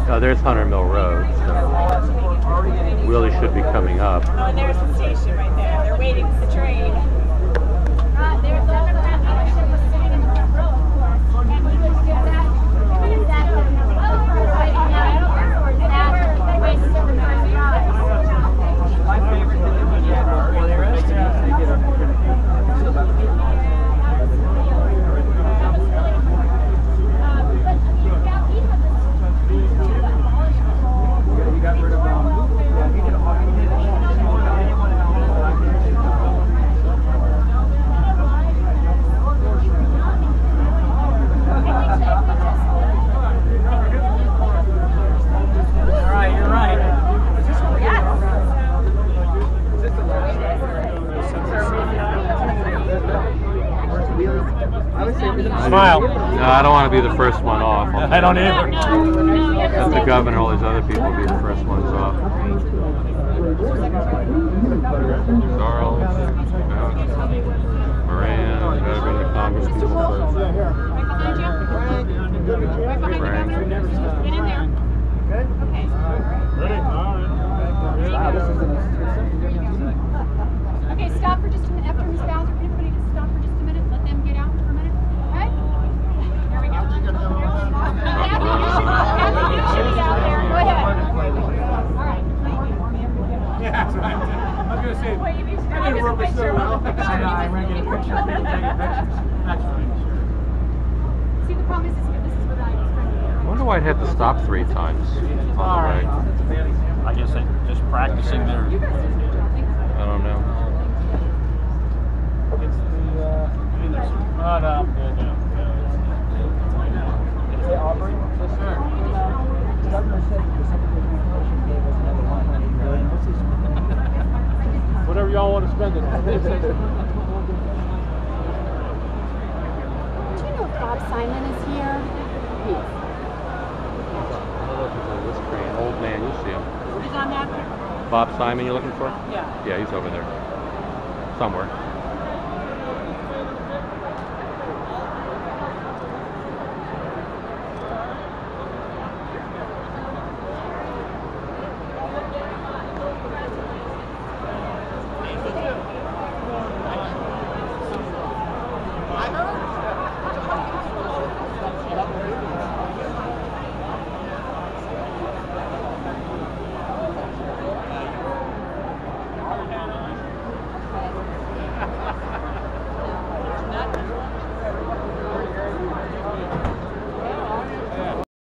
There's Hunter Mill Road, so really should be coming up. Oh, and there's the station right there. They're waiting for the train. There's the ship was sitting in the front row, of course. And we could do that. My favorite thing is when you have you got rid of yeah, he did a all right, you're right. Smile. No, I don't want to be the first one off. I don't either. Let the governor, all these other people be the first ones off. Charles, Moran, gotta be the Congress people first. Frank. Get in there. Good? Okay. Ready? Wow, this is Okay, stop for just a minute. After Ms. Bowser, everybody just stop for just a minute. Let them get out for a minute. Okay? Here we go. You should be out there. Go ahead. All right. Yeah, that's right. I was going to say, Wait, you need to I didn't work with so well. I'm going to get a picture. That's fine, sure. See, the problem is this is what I was trying to I wonder why I'd have to stop 3 times on the way. I guess they just practicing their. I don't know. It's the. Oh, no, I'm good now. Hey, Aubrey? Yes, sir. The governor said that the Secretary of Education gave us another $100 million. What's this? Whatever y'all want to spend it on. Do you know if Bob Simon is here? I don't know if he's on this train. Old man, you see him. He's on that. Bob Simon, you looking for? Yeah. Yeah, he's over there. Somewhere.